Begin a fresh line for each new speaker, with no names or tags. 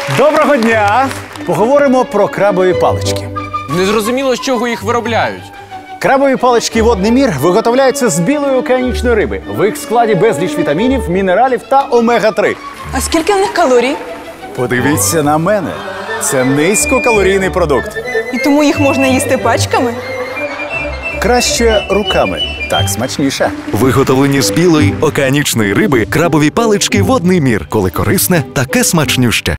Доброго дня! Поговоримо про крабові палички.
Незрозуміло, з чого їх виробляють.
Крабові палички «Водний мір» виготовляються з білої океанічної риби. В їх складі безліч вітамінів, мінералів та омега-3.
А скільки в них калорій?
Подивіться на мене. Це низькокалорійний продукт.
І тому їх можна їсти пачками?
Краще руками. Так смачніше.
Виготовлені з білої океанічної риби крабові палички «Водний мір». Коли корисне, таке смачнюще.